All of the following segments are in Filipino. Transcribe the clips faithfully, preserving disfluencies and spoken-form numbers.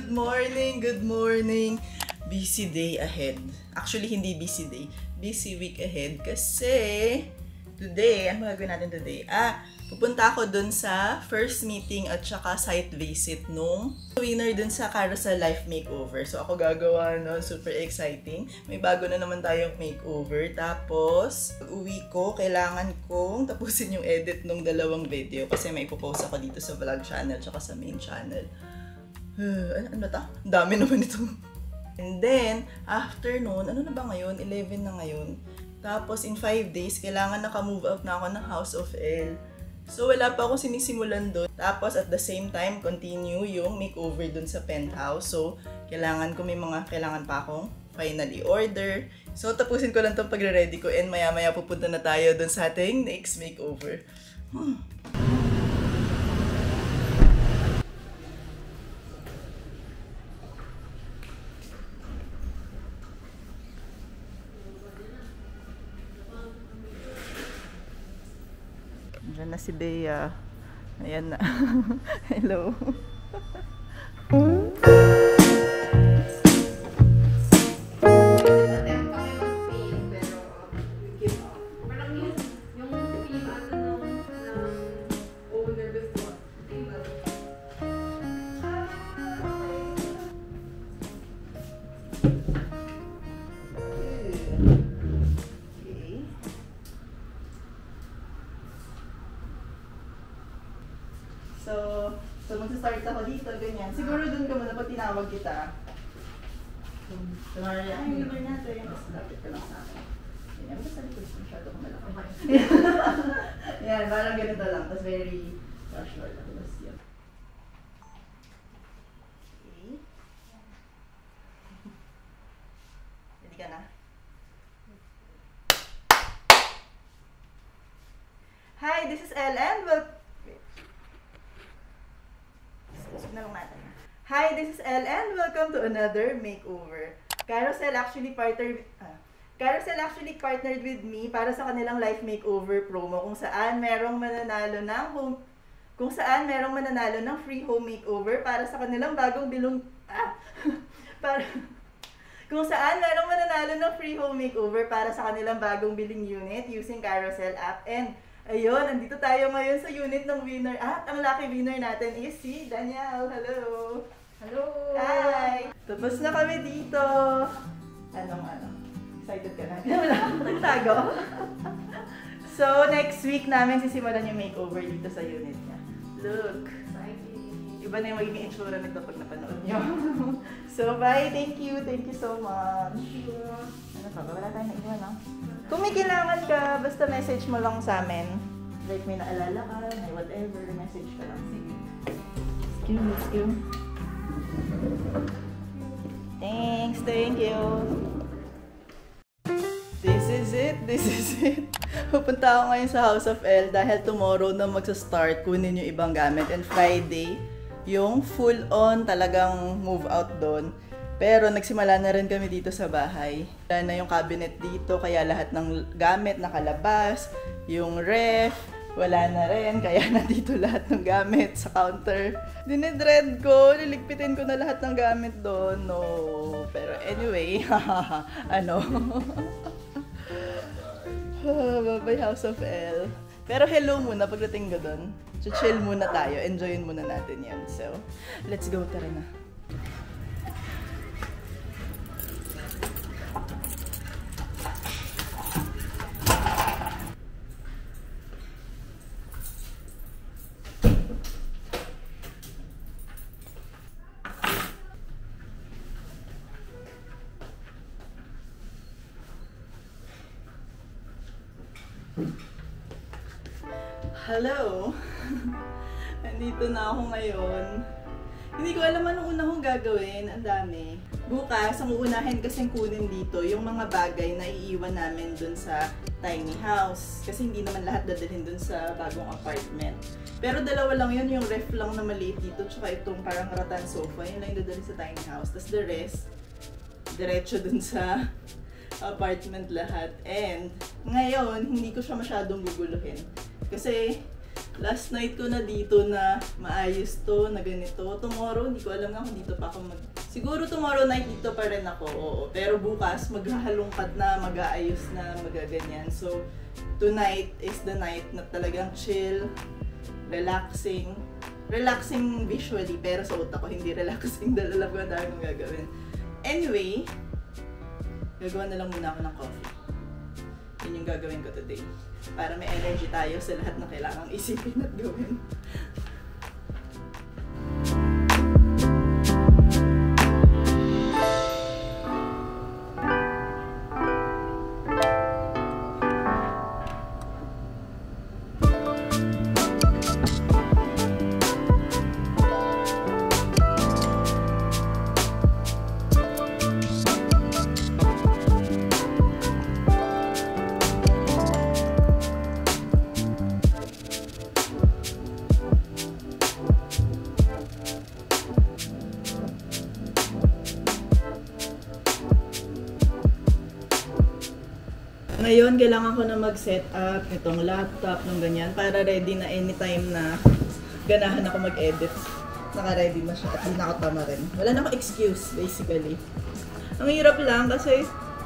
Good morning, good morning. Busy day ahead. Actually, hindi busy day. Busy week ahead kasi today, ano gagawin natin today? Ah, pupunta ako dun sa first meeting at saka site visit nung winner dun sa Carousel Life Makeover. So ako gagawa nun, super exciting. May bago na naman tayong makeover. Tapos, uwi ko, kailangan kong tapusin yung edit nung dalawang video kasi may ipopost ako dito sa vlog channel at saka sa main channel. Uh, ano, ano ta? Ang dami naman ito. And then, after noon, ano na ba ngayon? eleven na ngayon. Tapos, in five days, kailangan naka-move out na ako ng House of L. So, wala pa akong sinisimulan doon. Tapos, at the same time, continue yung makeover doon sa penthouse. So, kailangan ko, may mga kailangan pa akong finally order. So, tapusin ko lang itong pagre-ready ko and maya-maya pupunta na tayo doon sa ating next makeover. Hmm. Diyan na si Bea. Ayan na. Hello. So, so mag-start ako dito, ganyan. Siguro dun ka muna pag tinawag kita. Kunwari, ay, yung number natin. Tapos lapit ka lang sa akin. Ganyan, basta sa likod, masyado ko malaki. Yan, parang ganito lang. Tapos very casual. Tapos yun. Okay. Ready ka na? Hi, this is Ellen. Well, Hi, this is Elle and welcome to another makeover. Carousel actually partnered ah, Carousel actually partnered with me para sa kanilang life makeover promo kung saan merong mananalo ng home kung saan merong mananalo ng free home makeover para sa kanilang bagong bilong ah, para kung saan merong mananalo ng free home makeover para sa kanilang bagong biling unit using Carousel app. And ayun, nandito tayo ngayon sa unit ng winner. At ang lucky winner natin is si Daniel. Hello! Hello! Hi! Tapos na kami dito. Anong ano? Excited ka na? Wala akong nagtago. So, next week namin sisimulan yung makeover dito sa unit niya. Look! Iba na yung magiging itsura nito pag napanood nyo. So, bye! Thank you! Thank you so much! Ano pa ba? Wala tayong naiwan, no? Kung may kailangan ka, basta message mo lang sa amin. Like may naalala ka, may whatever, message ka lang. Sige. Excuse me, excuse me. Thanks, thank you. This is it, this is it. Pupunta ako ngayon sa House of L dahil tomorrow na magsa-start kunin yung ibang gamit. And Friday, yung full-on talagang move out doon. Pero nagsimula na rin kami dito sa bahay. Wala na yung cabinet dito, kaya lahat ng gamit nakalabas. Yung ref, wala na rin, kaya nandito lahat ng gamit sa counter. Dinidread ko, liligpitin ko na lahat ng gamit doon. No, pero anyway, ano. Bye-bye House of L. Pero hello muna pagdating ko doon. Chill muna tayo, enjoyin muna natin yan. So, let's go, tara na. Hello! Nandito na ako ngayon. Hindi ko alam anong una kong gagawin. Ang dami. Bukas, ang uunahin kasing kunin dito yung mga bagay na iiwan namin dun sa tiny house. Kasi hindi naman lahat dadalhin dun sa bagong apartment. Pero dalawa lang yun, yung ref lang na maliit dito, tsaka itong parang rattan sofa. Yun lang yung dadalhin sa tiny house. Tapos the rest, diretso dun sa apartment lahat. And ngayon, hindi ko siya masyadong guguluhin. Kasi Last night ko na dito na maayos to, na ganito. Tomorrow, hindi ko alam nga kung dito pa ako mag... Siguro tomorrow night dito pa rin ako, oo. Pero bukas, maghahalungkad na, mag-aayos na, magaganyan. So, tonight is the night na talagang chill, relaxing. Relaxing visually, pero sa utak ko, hindi relaxing. Dahil alam ko ang dami kong gagawin. Anyway, gagawa na lang muna ako ng coffee. Yun yung gagawin ko today. Para may energy tayo sa lahat na kailangang isipin at gawin. Ngayon, kailangan ko na mag-set up itong laptop ng ganyan para ready na anytime na ganahan ako mag-edit. Naka-ready na siya at hindi nakatama rin. Wala na akong excuse, basically. Ang hirap lang kasi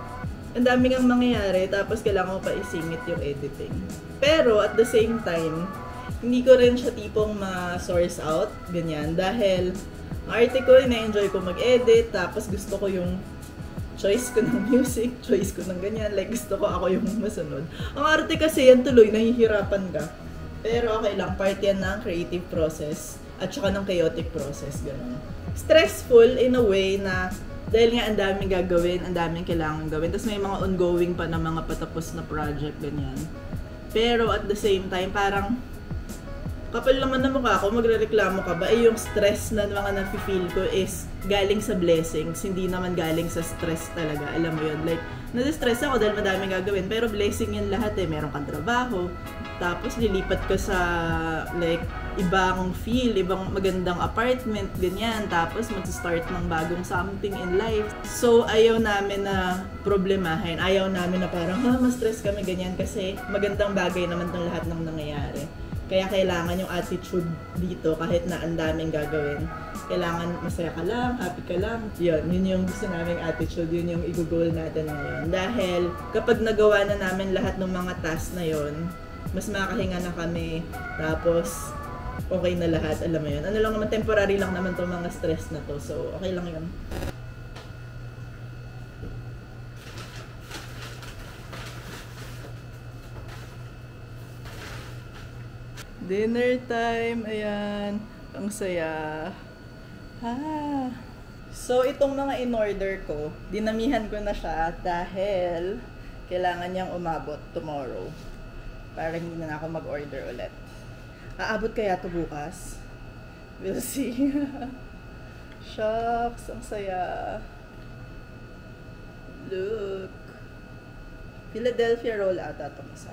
ang dami ngang mangyayari tapos kailangan ko pa isingit yung editing. Pero at the same time, hindi ko rin siya tipong ma-source out, ganyan. Dahil ang arte ko, ina-enjoy ko mag-edit tapos gusto ko yung choice ko ng music, choice ko ng ganyan. Like, gusto ko ako yung masunod. Ang arte kasi yan tuloy, nahihirapan ka. Pero okay lang, part yan ng creative process at saka ng chaotic process, gano'n. Stressful in a way na dahil nga ang daming gagawin, ang daming kailangan gawin. Tapos may mga ongoing pa na mga patapos na project, ganyan. Pero at the same time, parang kapal naman na mukha ako, magrereklamo ka ba? Eh, yung stress na mga nafe-feel ko is galing sa blessings, hindi naman galing sa stress talaga. Alam mo yun, like, nadi-stress ako dahil madaming gagawin, pero blessing yan lahat eh. Meron kang trabaho, tapos lilipat ka sa, like, ibang feel, ibang magandang apartment, ganyan. Tapos mag-start ng bagong something in life. So, ayaw namin na problemahin. Ayaw namin na parang, ha, ma-stress kami, ganyan. Kasi magandang bagay naman itong lahat ng nangyayari. Kaya kailangan yung attitude dito kahit na ang daming gagawin. Kailangan masaya ka lang, happy ka lang. Yun, yun yung gusto naming attitude, yun yung i-goal natin ngayon. Dahil kapag nagawa na namin lahat ng mga tasks na yun, mas makahinga na kami. Tapos, okay na lahat, alam mo yun. Ano lang naman, temporary lang naman itong mga stress na to. So, okay lang yun. Dinner time, ayan. Ang saya. Ha. So, itong mga in-order ko, dinamihan ko na siya dahil kailangan niyang umabot tomorrow. Para hindi na ako mag-order ulit. Aabot kaya to bukas? We'll see. Shucks, ang saya. Look. Philadelphia roll ata itong isa.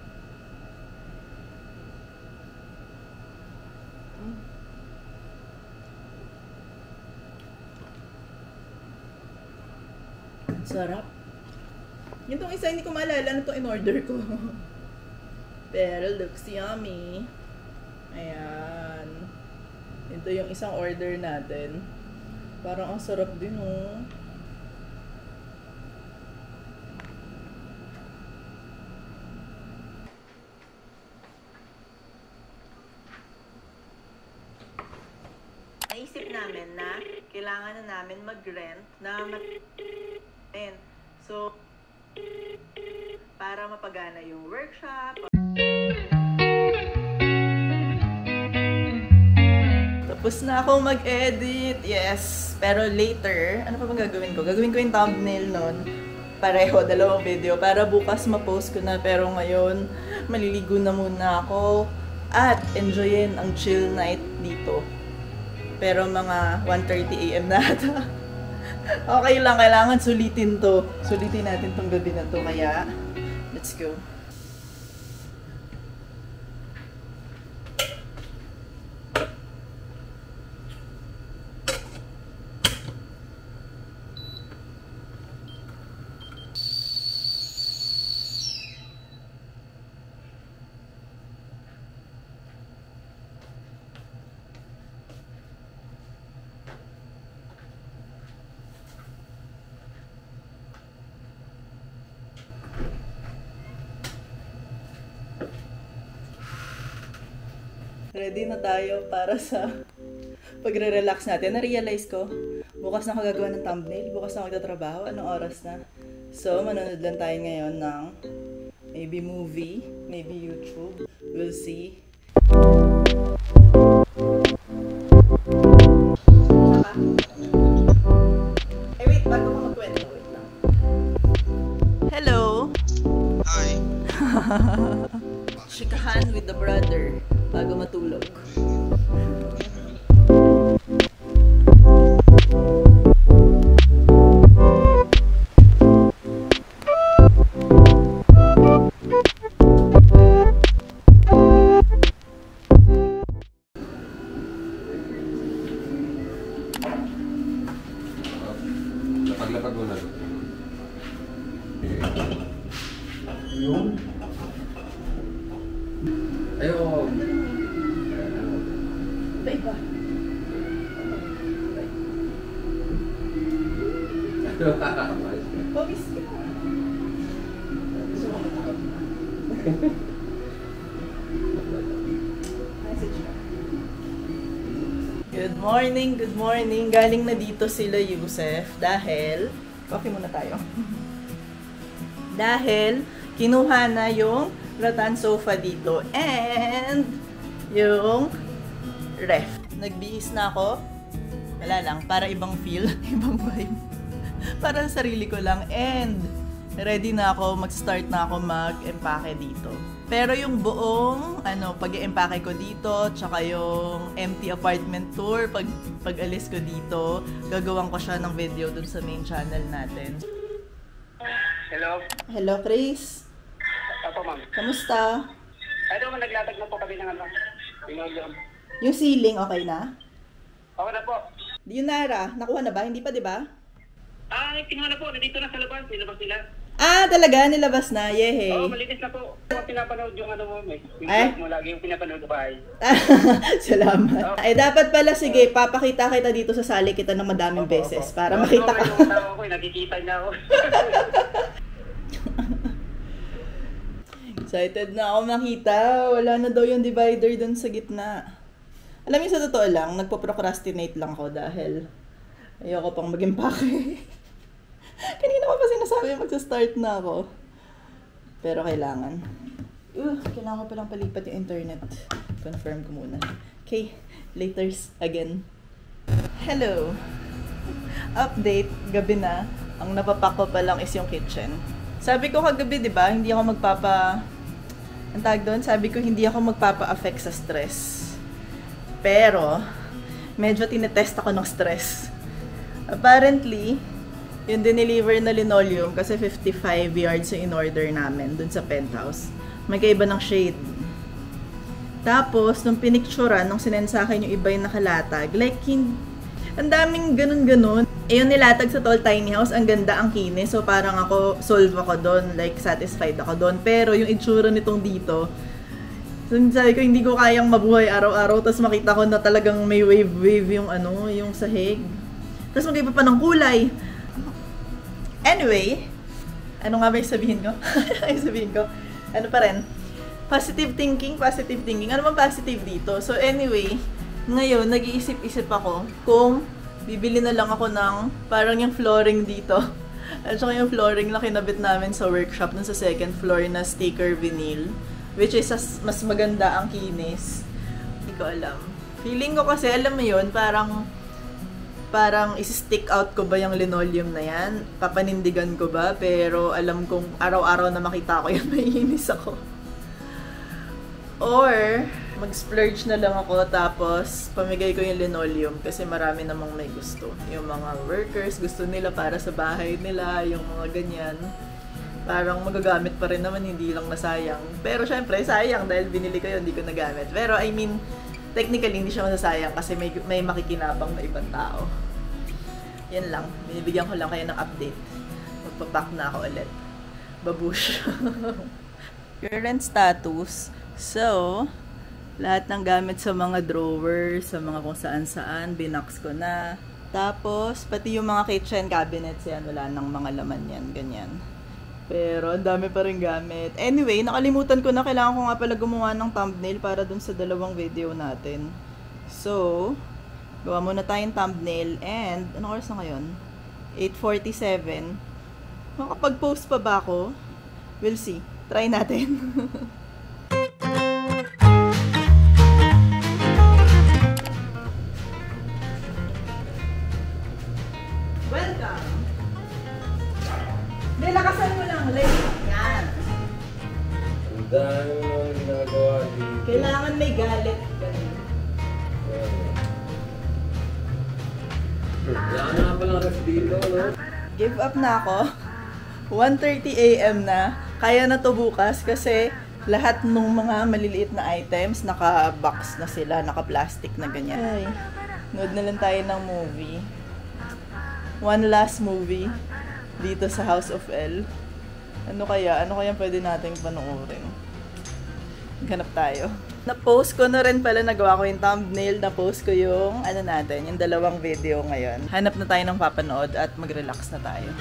Sarap. Yung tong isa, hindi ko maalala ano itong in-order ko. Pero looks yummy. Ayan. Ito yung isang order natin. Parang ang sarap din, oh. Naisip namin na kailangan na namin mag-rent na mag And so, para mapagana yung workshop. Tapos na ako mag-edit, yes. Pero later, ano pa bang gagawin ko? Gagawin ko yung thumbnail nun. Pareho, dalawang video. Para bukas ma-post ko na. Pero ngayon, maliligo na muna ako. At enjoyin ang chill night dito. Pero mga one thirty a m na ata. Okay lang, kailangan sulitin to. Sulitin natin tong gabi na to. Kaya, let's go. ready na tayo para sa pagre-relax natin. Na-realize ko, bukas na ako gagawa ng thumbnail, bukas na ako magtatrabaho, anong oras na? So, manonood lang tayo ngayon ng maybe movie, maybe YouTube. We'll see. Eh, wait, bago ko magkwento, wait lang. Hello! Hi! Chikahan with the brother bago matulog. Paglapag mo na. Ayun. Ayun. Bay ba? Pawis ka. Good morning, good morning. Galing na dito sila Yusef dahil, coffee muna tayo. Dahil kinuha na yung rattan sofa dito and yung ref. Nagbihis na ako. Wala lang, para ibang feel, ibang vibe. Para sa sarili ko lang and ready na ako, mag-start na ako mag-empake dito. Pero yung buong ano, pag-empake ko dito, tsaka yung empty apartment tour, pag pag-alis ko dito, gagawin ko siya ng video dun sa main channel natin. Hello? Hello, Chris. Opo, ma'am. Kamusta? Ano, naglatag na po kami ng ano, pinolium. Yung ceiling, okay na? Okay na po. Yung Nara, nakuha na ba? Hindi pa, di ba? Ah, kinuha na po. Nandito na sa labas. Nilabas nila. Ah, talaga? Nilabas na? Yehey. Oo, malinis na po. Yung pinapanood yung ano mo, eh. Yung Ay? vlog mo lagi yung pinapanood ba ay. Salamat. Ay, dapat pala, sige, papakita kita dito sa sali kita ng madaming Opo, beses opo. para Oo, makita okay, ka. yung tao ko, eh, nakikita niya ako. Excited na ako makita. Wala na daw yung divider dun sa gitna. Alam niyo, sa totoo lang, nagpo-procrastinate lang ako dahil ayoko pang mag-empake. Kanina ko pa sinasabi magsa-start na ako. Pero kailangan. Uh, kailangan ko palang palipat yung internet. Confirm ko muna. Okay, laters again. Hello! Update, gabi na. Ang napapak ko pa lang is yung kitchen. Sabi ko kagabi, di ba, hindi ako magpapa... Ang tag doon, sabi ko hindi ako magpapa-affect sa stress. Pero, medyo tinetest ako ng stress. Apparently, yung dineliver na linoleum, kasi fifty-five yards yung in-order namin dun sa penthouse. May kaiba ng shade. Tapos, nung pinicturean, nung sinend sa akin yung iba yung nakalatag, like, ang daming ganun-ganun. Eh, yung nilatag sa Tall Tiny House, ang ganda, ang kinis. So, parang ako, solve ako doon. Like, satisfied ako doon. Pero, yung itsura nitong dito, sabi ko, hindi ko kayang mabuhay araw-araw. Tapos, makita ko na talagang may wave-wave yung ano, yung sahig. Tapos, mag-iba pa ng kulay. Anyway, ano nga ba yung sabihin ko? Ay, sabihin ko, ano pa rin? Positive thinking, positive thinking. Ano bang positive dito? So, anyway, ngayon, nag-iisip-isip ako kung bibili na lang ako ng parang yung flooring dito. At saka yung flooring na kinabit namin sa workshop dun sa second floor na sticker vinyl. Which is mas maganda ang kinis. Hindi ko alam. Feeling ko kasi, alam mo yun, parang parang isi-stick out ko ba yung linoleum na yan? Papanindigan ko ba? Pero alam kong araw-araw na makita ko yan, maiinis ako. Or, mag-splurge na lang ako tapos pamigay ko yung linoleum kasi marami namang may gusto. Yung mga workers, gusto nila para sa bahay nila, yung mga ganyan. Parang magagamit pa rin naman, hindi lang nasayang. Pero syempre, sayang dahil binili ko yun, hindi ko nagamit. Pero I mean, technically, hindi siya masasayang kasi may, may makikinabang na ibang tao. Yan lang. Binibigyan ko lang kayo ng update. Magpapack na ako ulit. Babush. Current status. So, lahat ng gamit sa mga drawers, sa mga kung saan-saan, binox ko na. Tapos, pati yung mga kitchen cabinets yan, wala nang mga laman yan, ganyan. Pero ang dami pa rin gamit. Anyway, nakalimutan ko na, kailangan ko nga pala gumawa ng thumbnail para dun sa dalawang video natin. So, gawa muna tayong thumbnail and, anong oras na ngayon? eight forty-seven. Makapag-post pa ba ako? We'll see. Try natin. Welcome! Hindi, lakasan mo lang. Like, yan. Ang dami mo nang ginagawa dito. Kailangan may galit. Ganun. Wala ka na palang rest dito, no? Give up na ako. one thirty a m na. Kaya na to bukas kasi lahat ng mga maliliit na items naka-box na sila, naka-plastic na ganyan. Ay, nood na lang tayo ng movie. One last movie dito sa House of L. Ano kaya? Ano kaya pwede nating panoorin? Ganap tayo. Na-post ko na rin pala, nagawa ko yung thumbnail, na-post ko yung, ano natin, yung dalawang video ngayon. Hanap na tayo ng papanood at mag-relax na tayo.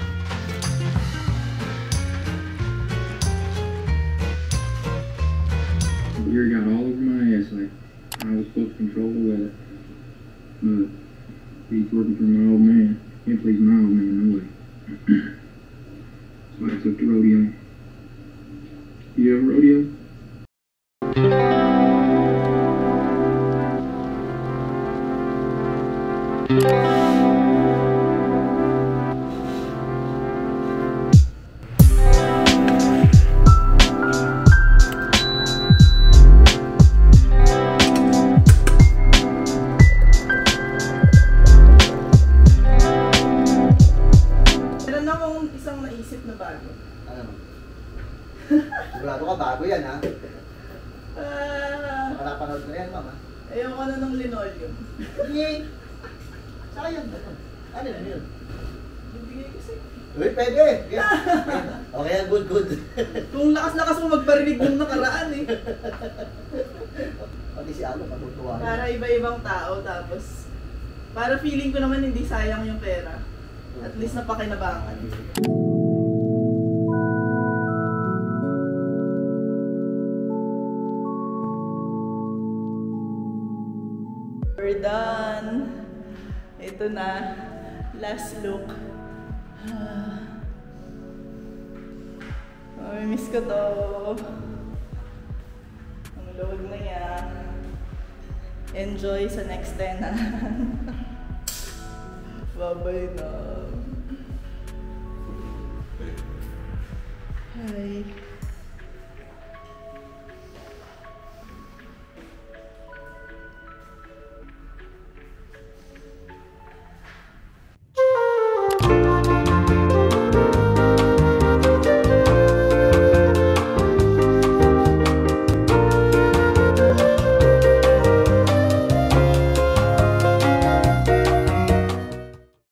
Yuri got all over my ass like I was supposed to control the weather. But he's working for my old man. Can't please my old man, no way. So I took the rodeo. You have a rodeo? Meron akong isang naisip na bago. Ano? Sigurado ka, bago yan ha? Ah, Nakapanood na yan, mama. ayoko na ng linoleum. Yay! Saka yan, ano? Ano yan yun? Bibigay ko sa'yo. Uy, pwede! Yeah. Okay yan, good, good. Kung lakas-lakas mo magparinig ng nakaraan eh. Pati si Alo, matutuwa. Para iba-ibang tao, tapos para feeling ko naman hindi sayang yung pera. At least napakinabangan. We're done. Ito na. Last look. Oh, miss ko to. Ang load na yan. Enjoy sa next tenant. Babay na. Hi.